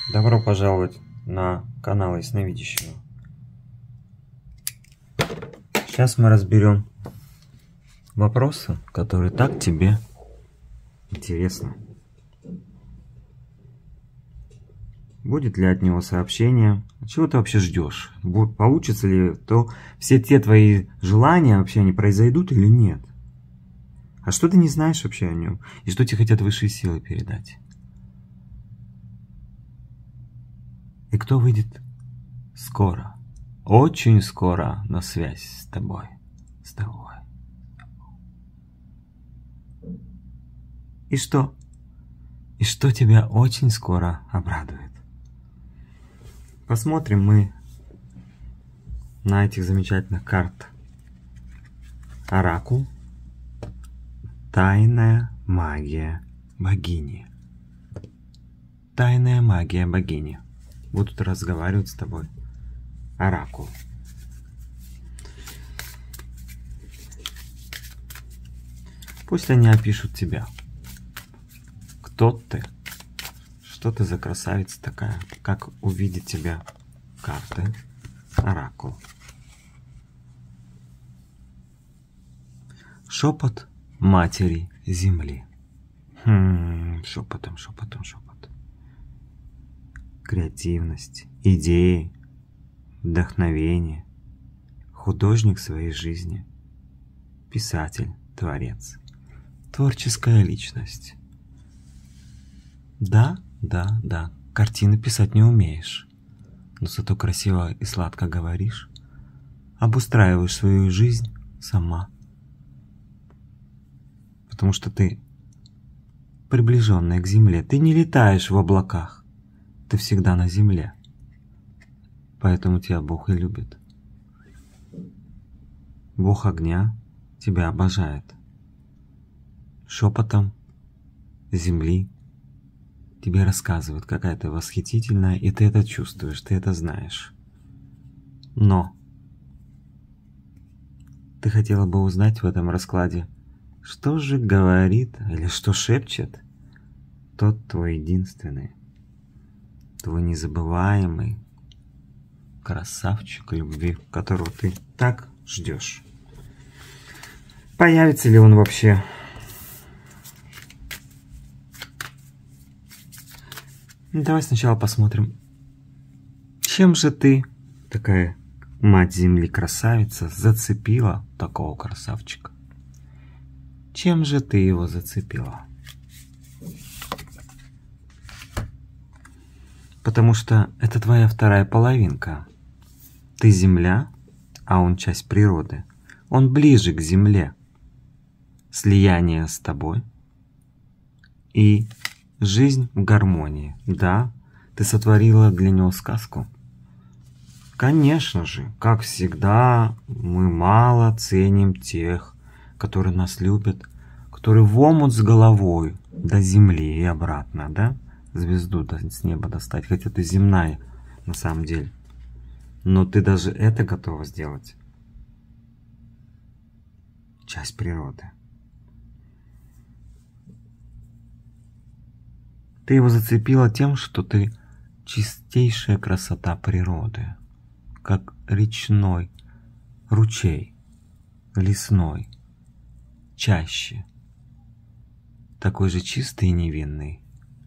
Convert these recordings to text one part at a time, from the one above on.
Добро пожаловать на канал Ясновидящего. Сейчас мы разберем вопросы, которые так тебе интересны. Будет ли от него сообщение? Чего ты вообще ждешь? Получится ли то, все те твои желания вообще они произойдут или нет? А что ты не знаешь вообще о нем? И что тебе хотят высшие силы передать? И кто выйдет скоро, очень скоро на связь с тобой, с тобой. И что? И что тебя очень скоро обрадует? Посмотрим мы на этих замечательных карт. Оракул. Тайная магия богини. Тайная магия богини. Будут разговаривать с тобой. Оракул. Пусть они опишут тебя. Кто ты? Что ты за красавица такая? Как увидит тебя карты? Оракул. Шепот матери земли. Шепотом, шепотом, шепотом. Креативность, идеи, вдохновение, художник своей жизни, писатель, творец, творческая личность. Да, картины писать не умеешь, но зато красиво и сладко говоришь, обустраиваешь свою жизнь сама, потому что ты приближенная к земле, ты не летаешь в облаках. Ты всегда на земле. Поэтому тебя Бог и любит. Бог огня тебя обожает. Шепотом земли тебе рассказывает, какая ты восхитительная, и ты это чувствуешь, ты это знаешь. Но ты хотела бы узнать в этом раскладе, что же говорит или что шепчет тот твой единственный, твой незабываемый красавчик любви, которого ты так ждешь. Появится ли он вообще? Давай сначала посмотрим, чем же ты, такая мать земли красавица, зацепила такого красавчика? Чем же ты его зацепила? Потому что это твоя вторая половинка. Ты земля, а он часть природы. Он ближе к земле. Слияние с тобой и жизнь в гармонии. Да, ты сотворила для него сказку. Конечно же, как всегда, мы мало ценим тех, которые нас любят, которые в омут с головой до земли и обратно, да? Звезду с неба достать, хотя ты земная на самом деле. Но ты даже это готова сделать. Часть природы. Ты его зацепила тем, что ты чистейшая красота природы, как речной ручей, лесной, чаще, такой же чистый и невинный.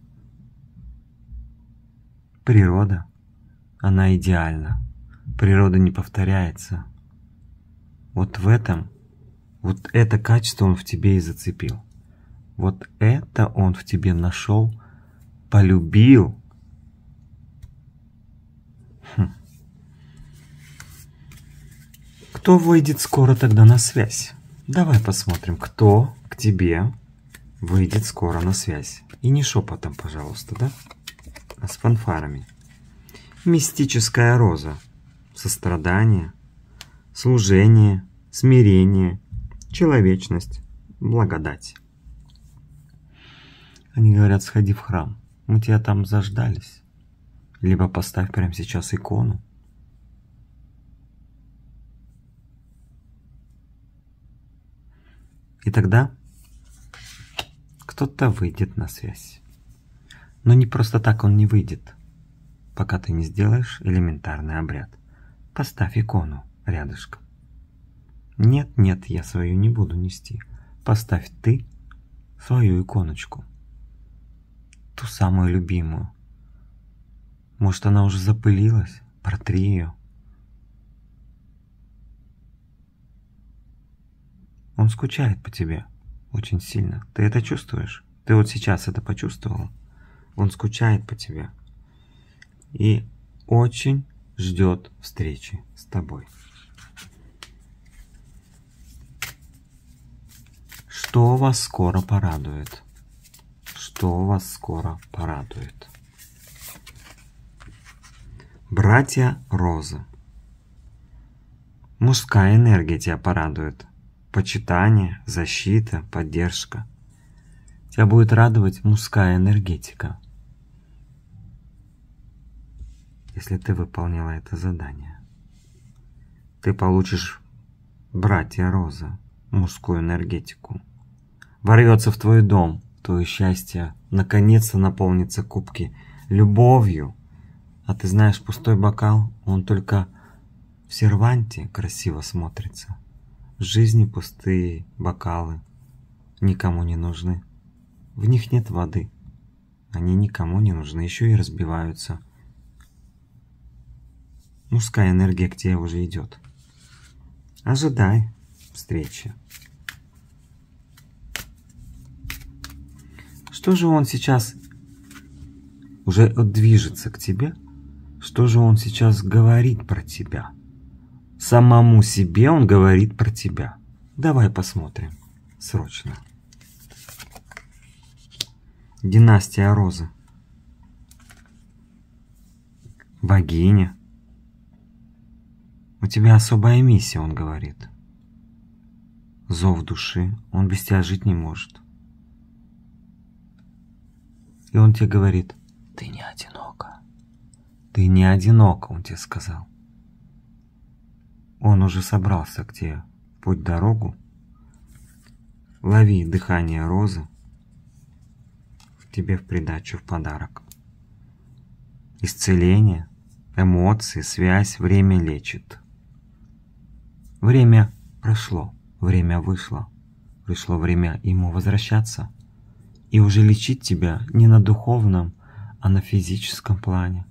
Природа, она идеальна. Природа не повторяется. Вот в этом, вот это качество он в тебе и зацепил. Вот это он в тебе нашел, полюбил. Кто выйдет скоро тогда на связь? Давай посмотрим, кто к тебе выйдет скоро на связь. И не шепотом, пожалуйста, да? А с фанфарами. Мистическая роза. Сострадание, служение, смирение, человечность, благодать. Они говорят, сходи в храм. Мы тебя там заждались. Либо поставь прямо сейчас икону. И тогда кто-то выйдет на связь. Но не просто так он не выйдет. пока ты не сделаешь элементарный обряд. Поставь икону рядышком. Нет, нет, я свою не буду нести. Поставь ты свою иконочку. Ту самую любимую. Может, она уже запылилась? Протри ее. Он скучает по тебе очень сильно. Ты это чувствуешь? Ты вот сейчас это почувствовала? Он скучает по тебе. И очень ждет встречи с тобой. Что вас скоро порадует? Что вас скоро порадует? Братья Розы. Мужская энергия тебя порадует. Почитание, защита, поддержка. Тебя будет радовать мужская энергетика, если ты выполнила это задание. Ты получишь, братья Розы, мужскую энергетику. Ворвется в твой дом, твое счастье наконец-то наполнится кубки любовью. А ты знаешь, пустой бокал, он только в серванте красиво смотрится. В жизни пустые бокалы никому не нужны. В них нет воды. Они никому не нужны, еще и разбиваются. Мужская энергия к тебе уже идет. Ожидай встречи. Что же он сейчас уже движется к тебе? Что же он сейчас говорит про тебя? Самому себе он говорит про тебя. Давай посмотрим. Срочно. Династия Розы. Богиня. У тебя особая миссия, он говорит. Зов души. Он без тебя жить не может. И он тебе говорит: ты не одинока. Ты не одинока, он тебе сказал. Он уже собрался к тебе в путь-дорогу. Лови дыхание розы. Тебе в придачу в подарок. Исцеление, эмоции, связь, время лечит. Время прошло, время вышло. Пришло время ему возвращаться и уже лечить тебя не на духовном, а на физическом плане.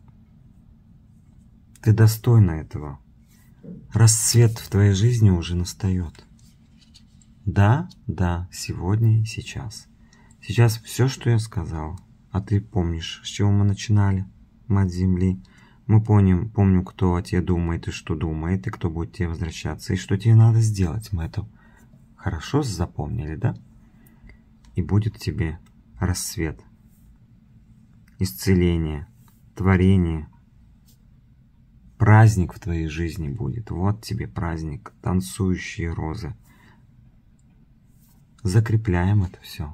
Ты достойна этого. Расцвет в твоей жизни уже настает. Да, сегодня и сейчас. Сейчас все, что я сказал. А ты помнишь, с чего мы начинали, Мать Земли? Мы помним, кто о тебе думает и что думает, и кто будет тебе возвращаться, и что тебе надо сделать. Мы это хорошо запомнили, да? И будет тебе рассвет, исцеление, творение. Праздник в твоей жизни будет. Вот тебе праздник, танцующие розы. Закрепляем это все.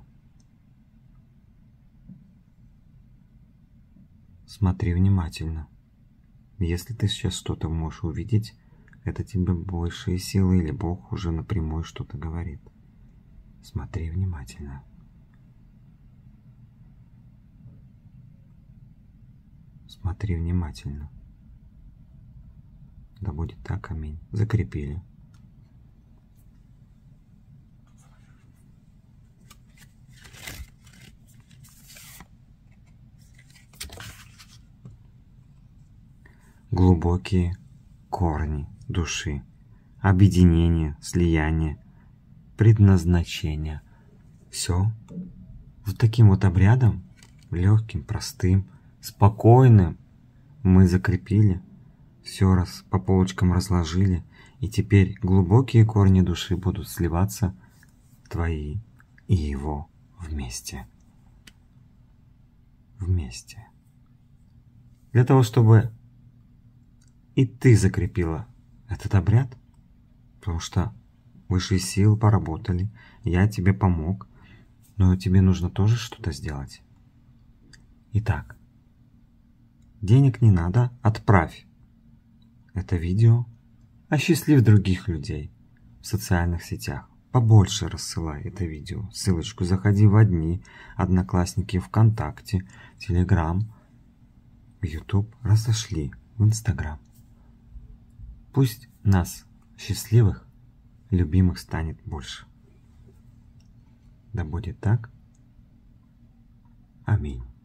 Смотри внимательно. Если ты сейчас что-то можешь увидеть, это тебе большие силы или Бог уже напрямую что-то говорит. Смотри внимательно. Смотри внимательно. Да будет так, аминь. Закрепили. Глубокие корни души, объединение, слияние, предназначение. Все вот таким вот обрядом, легким, простым, спокойным, мы закрепили, все раз по полочкам разложили, и теперь глубокие корни души будут сливаться твои и его вместе. Вместе. Для того, чтобы и ты закрепила этот обряд, потому что высшие силы поработали, я тебе помог, но тебе нужно тоже что-то сделать. Итак, денег не надо, отправь это видео, осчастлив других людей в социальных сетях. Побольше рассылай это видео. Ссылочку заходи в одни, Одноклассники, ВКонтакте, Телеграм, YouTube, разошли в Instagram. Пусть нас, счастливых, любимых, станет больше. Да будет так. Аминь.